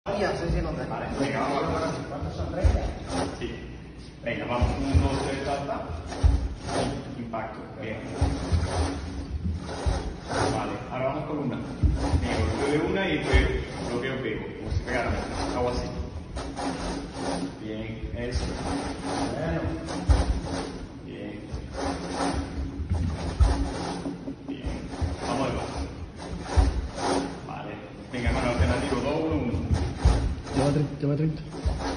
Ya sé si no te Vale, venga, vamos a ver. ¿Cuántos son 30? Sí. Venga, vamos. 1, 2, 3, salta. Impacto. Bien. Vale, ahora vamos con una. Venga, bloqueo de una y después bloqueo pego. Como si pegara. Hago así. Bien, eso. Bueno. Bien. Bien. Vamos de base. Vale. Venga, mano alternativo. 2, 1, 1. Lleva 30.